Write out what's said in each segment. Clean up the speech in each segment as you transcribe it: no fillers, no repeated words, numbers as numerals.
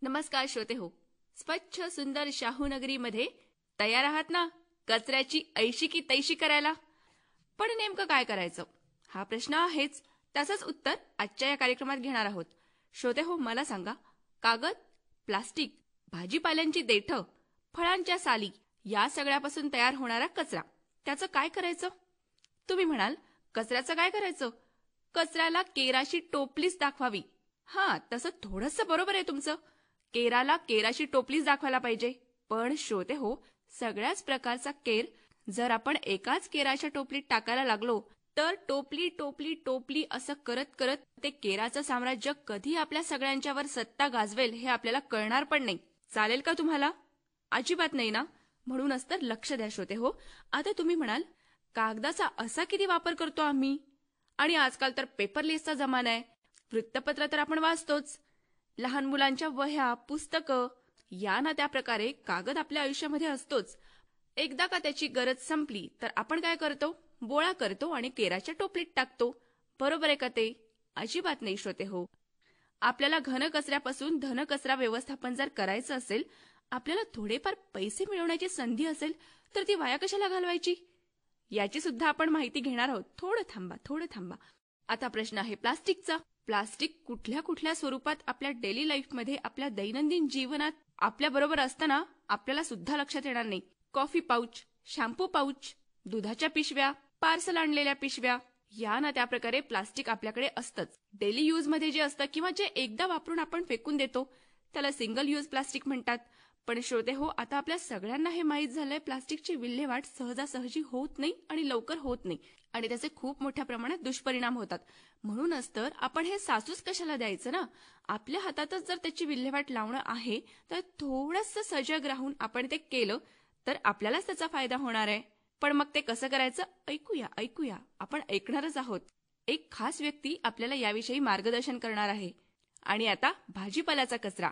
नमस्कार श्रोते हो. स्वच्छ सुंदर शाहूनगरीमध्ये तयार आहात ना कचऱ्याची ऐशी की तैशी करायला? पण नेमकं काय करायचं हा प्रश्न आहेच. त्याचंच उत्तर आजच्या या कार्यक्रमात घेणार आहोत. श्रोते हो, मला सांगा, कागद, प्लास्टिक, भाजीपाल्यांची देठं, फळांच्या साली या सगळ्यापासून तयार होणारा कचरा, त्याचं काय करायचं? तुम्ही म्हणाल, कचऱ्याचं काय करायचं? कचऱ्याला केराची टोपलीच दाखवावी. हां, तसं थोडंसं बरोबर आहे तुमचं. केराला केराची टोपलीच दाखवायला पाहिजे. पण श्रोते हो, सगळ्याच प्रकारचा केर जर आपण एकाच केराच्या टोपलीत टाकायला लागलो तर टोपली टोपली टोपली असं करत करत ते केराचं साम्राज्य कधी आपल्या सगळ्यांच्यावर सत्ता गाजवेल हे आपल्याला कळणार पण नाही. चालेल का तुम्हाला? अजिबात नाही ना. म्हणूनच तर लक्ष द्या श्रोते हो. आता तुम्ही म्हणाल, कागदाचा असा किती वापर करतो आम्ही? आणि आजकाल तर पेपरलेसचा जमाना आहे. वृत्तपत्र तर आपण वाचतोच. लहान मुलांच्या वह्या, पुस्तकं या ना त्या प्रकारे कागद आपल्या आयुष्यामध्ये असतोच. एकदा का त्याची गरज संपली तर आपण काय करतो? बोळा करतो आणि केराच्या टोपलीत टाकतो. बरोबर आहे का ते? अजिबात नाही श्रोते हो. आपल्याला घन कचऱ्यापासून धन कचरा व्यवस्थापन जर करायचं असेल, आपल्याला थोडेफार पैसे मिळवण्याची संधी असेल, तर ती वाया कशाला घालवायची? याची सुद्धा आपण माहिती घेणार आहोत. थोडं थांबा. आता प्रश्न आहे प्लास्टिकचा. प्लास्टिक कुठल्या कुठल्या स्वरूपात आपल्या डेली लाईफमध्ये, आपल्या दैनंदिन जीवनात आपल्याबरोबर असताना आपल्याला सुद्धा लक्षात येणार नाही. कॉफी पाऊच, शॅम्पू पाऊच, दुधाच्या पिशव्या, पार्सल आणलेल्या पिशव्या या ना त्या प्रकारे प्लास्टिक आपल्याकडे असतंच. डेली यूजमध्ये जे असतं किंवा जे एकदा वापरून आपण फेकून देतो त्याला सिंगल यूज प्लास्टिक म्हणतात. पण श्रोते हो, आता आपल्या सगळ्यांना हे माहीत झालंय, प्लास्टिकची विल्हेवाट सहजासहजी होत नाही आणि लवकर होत नाही आणि त्याचे खूप मोठ्या प्रमाणात दुष्परिणाम होतात. म्हणूनच तर आपण हे सासूस कशाला द्यायचं ना. आपल्या हातातच जर त्याची विल्हेवाट लावणं आहे तर थोडंसं सजग राहून आपण ते केलं तर आपल्यालाच त्याचा फायदा होणार आहे. पण मग ते कसं करायचं? ऐकूया. आपण ऐकणारच आहोत. एक खास व्यक्ती आपल्याला याविषयी मार्गदर्शन करणार आहे. आणि आता भाजीपाल्याचा कचरा.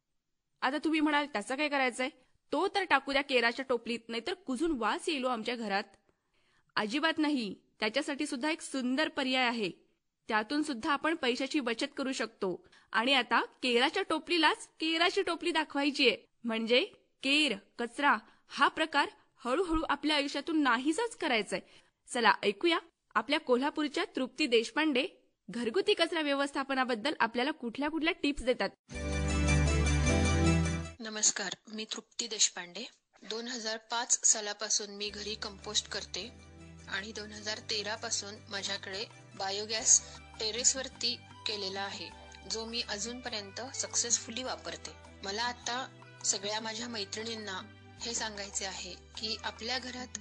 आता तुम्ही म्हणाल, त्याचं काय करायचंय? तो तर टाकू द्या केराच्या टोपलीत, नाहीतर कुजून वास येईल आमच्या घरात. अजिबात नाही. त्याच्यासाठी सुद्धा एक सुंदर पर्याय आहे. त्यातून सुद्धा आपण पैशाची बचत करू शकतो. आणि आता केराच्या टोपलीलाच केराची टोपली दाखवायची आहे. म्हणजे केर, कचरा हा प्रकार हळूहळू आपल्या आयुष्यातून नाहीसाच करायचाय. चला ऐकूया आपल्या कोल्हापूरच्या तृप्ती देशपांडे घरगुती कचरा व्यवस्थापनाबद्दल आपल्याला कुठल्या कुठल्या टिप्स देतात. नमस्कार, मी तृप्ती देशपांडे. 2005 सालापासून मी घरी कंपोस्ट करते आणि 2013 पासून माझ्याकडे बायोगॅस टेरेसवरती केलेला आहे, जो मी अजूनपर्यंत सक्सेसफुली वापरते. मला आता सगळ्या माझ्या मैत्रिणींना हे सांगायचे आहे की आपल्या घरात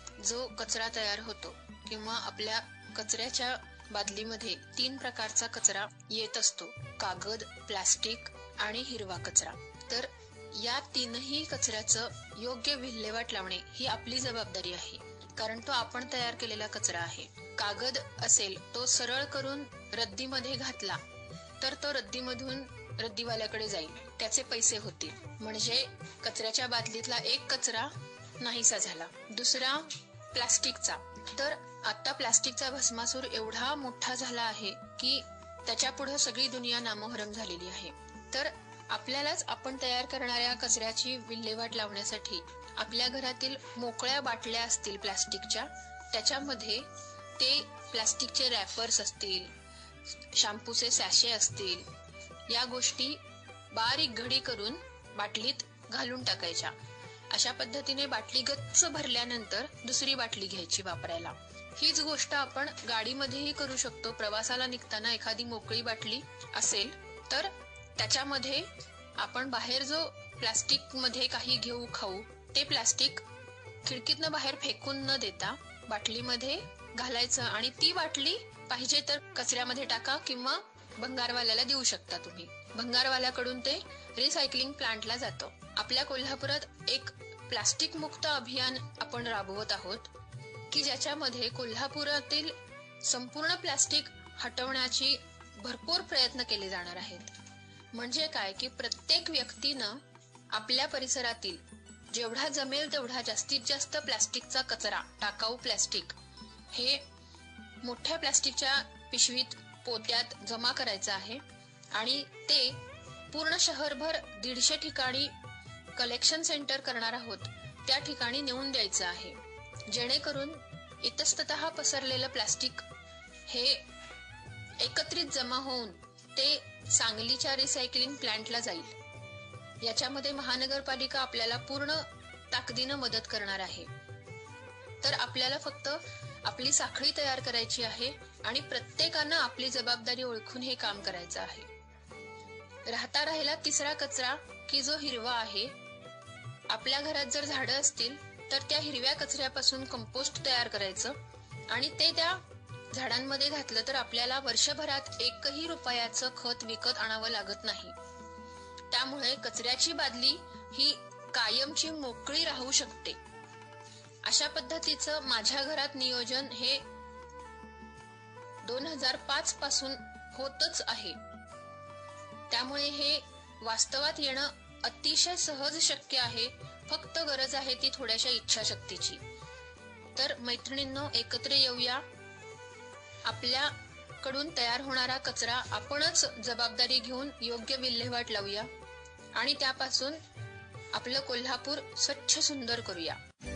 जो कचरा तयार होतो किंवा आपल्या कचऱ्याच्या बादलीमध्ये 3 प्रकारचा कचरा येत असतो: कागद, प्लास्टिक आणि हिरवा कचरा. तर या 3ही कचऱ्याचं योग्य विल्हेवाट लावणे ही आपली जबाबदारी आहे, कारण तो आपण तयार केलेला कचरा आहे. कागद असेल तो सरळ करून रद्दीमध्ये घातला तर तो रद्दीमधून रद्दीवाल्याकडे जाईल, त्याचे पैसे होतील. म्हणजे कचऱ्याच्या बादलीतला एक कचरा नाहीसा झाला. दुसरा प्लास्टिकचा. तर आता प्लास्टिकचा भस्मासूर एवढा मोठा झाला आहे की त्याच्या पुढे सगळी दुनिया नामोहरम झालेली आहे. तर आपल्यालाच आपण तयार करणाऱ्या कचऱ्याची विल्हेवाट लावण्यासाठी आपल्या घरातील मोकळ्या बाटल्या असतील प्लास्टिकच्या, त्याच्यामध्ये ते प्लास्टिकचे रॅपर्स असतील, शॅम्पूचे सॅशे असतील, या गोष्टी बारीक घडी करून बाटलीत घालून टाकायच्या. अशा पद्धतीने बाटली गच्च भरल्यानंतर दुसरी बाटली घ्यायची वापरायला. हीच गोष्ट आपण गाडीमध्येही करू शकतो. प्रवासाला निघताना एखादी मोकळी बाटली असेल तर त्याच्यामध्ये आपण बाहेर जो प्लास्टिक मध्ये काही घेऊ खाऊ, ते प्लास्टिक खिडकीतनं बाहेर फेकून न देता बाटलीमध्ये घालायचं आणि ती बाटली पाहिजे तर कचऱ्यामध्ये टाका किंवा भंगारवाल्याला देऊ शकता तुम्ही. भंगारवाल्याकडून ते रिसायकलिंग प्लांटला जातं. आपल्या कोल्हापुरात एक प्लास्टिक मुक्त अभियान आपण राबवत आहोत की ज्याच्यामध्ये कोल्हापुरातील संपूर्ण प्लास्टिक हटवण्याची भरपूर प्रयत्न केले जाणार आहेत. म्हणजे काय की प्रत्येक व्यक्तीनं आपल्या परिसरातील जेवढा जमेल तेवढा जास्तीत जास्त प्लास्टिकचा कचरा, टाकाऊ प्लास्टिक हे मोठ्या प्लास्टिकच्या पिशवीत, पोत्यात जमा करायचं आहे आणि ते पूर्ण शहरभर 150 ठिकाणी कलेक्शन सेंटर करणार आहोत, त्या ठिकाणी नेऊन द्यायचं आहे, जेणेकरून इतस्ततः पसरलेलं प्लास्टिक हे एकत्रित जमा होऊन ते सांगलीच्या रिसायकलिंग प्लांटला जाईल. याच्यामध्ये महानगरपालिका आपल्याला पूर्ण ताकदीनं मदत करणार आहे. तर आपल्याला फक्त आपली साखळी तयार करायची आहे आणि प्रत्येकानं आपली जबाबदारी ओळखून हे काम करायचं आहे. राहिला तिसरा कचरा की जो हिरवा आहे. आपल्या घरात जर झाडं असतील तर त्या हिरव्या कचऱ्यापासून कंपोस्ट तयार करायचं आणि ते त्या झाडांमध्ये घातलं तर आपल्याला वर्षभरात 1 रुपयाचं खत विकत आणावं लागत नाही. त्यामुळे कचऱ्याची बादली ही कायमची मोकळी राहू शकते. अशा पद्धतीचं माझ्या घरात नियोजन हे 2005 पासून होतच आहे. त्यामुळे हे वास्तवात येणं अतिशय सहज शक्य आहे. फक्त गरज आहे ती थोड्याशा इच्छाशक्तीची. तर मैत्रिणींनो, एकत्र येऊया. आपल्याकडून तयार होणारा कचरा आपणच जबाबदारी घेऊन योग्य विल्हेवाट लावूया आणि त्यापासून आपलं कोल्हापूर स्वच्छ सुंदर करूया.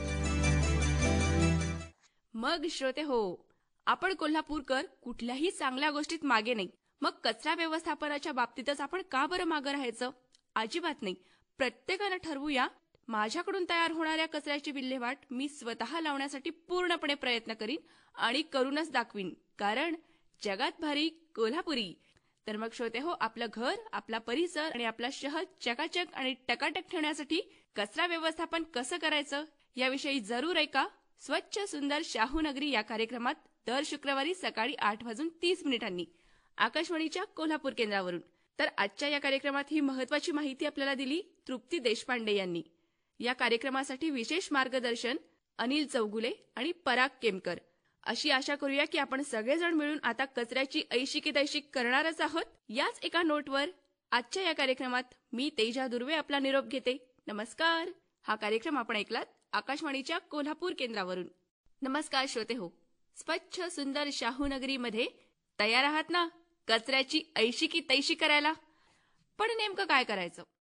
मग श्रोते हो, आपण कोल्हापूरकर कुठल्याही चांगल्या गोष्टीत मागे नाही. मग कचरा व्यवस्थापनाच्या बाबतीतच आपण का बरं मागं राहायचं? अजिबात नाही. प्रत्येकानं ठरवूया, माझ्याकडून तयार होणाऱ्या कचऱ्याची विल्हेवाट मी स्वतः लावण्यासाठी पूर्णपणे प्रयत्न करीन आणि करूनच दाखवीन. कारण जगात भारी कोल्हापुरी. तर मग श्रोते हो, आपलं घर, आपला परिसर आणि आपला शहर चकाचक आणि टकाटक ठेवण्यासाठी कचरा व्यवस्थापन कसं करायचं याविषयी जरूर ऐका स्वच्छ सुंदर शाहूनगरी या कार्यक्रमात दर शुक्रवारी सकाळी 8:30 आकाशवाणीच्या कोल्हापूर केंद्रावरून. तर आजच्या या कार्यक्रमात ही महत्वाची माहिती आपल्याला दिली तृप्ती देशपांडे यांनी. या कार्यक्रमासाठी विशेष मार्गदर्शन अनिल चौगुले आणि पराग केमकर. अशी आशा करूया की आपण सगळेजण मिळून आता कचऱ्याची ऐशी की तैशी करणारच आहोत. याच एका नोटवर आजच्या या कार्यक्रमात मी तेजा दुर्वे आपला निरोप घेते. नमस्कार. हा कार्यक्रम आपण ऐकलात आकाशवाणीच्या कोल्हापूर केंद्रावरून. नमस्कार श्रोते हो, स्वच्छ सुंदर शाहूनगरीमध्ये तयार आहात ना कचऱ्याची ऐशी की तैशी करायला? पण नेमकं काय करायचं?